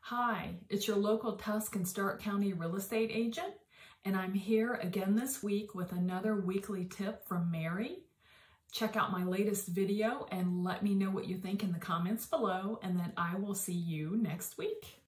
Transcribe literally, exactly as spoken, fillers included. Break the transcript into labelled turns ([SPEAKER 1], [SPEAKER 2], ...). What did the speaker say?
[SPEAKER 1] Hi, it's your local Tusk and Stark County real estate agent, and I'm here again this week with another weekly tip from Mary. Check out my latest video and let me know what you think in the comments below, and then I will see you next week.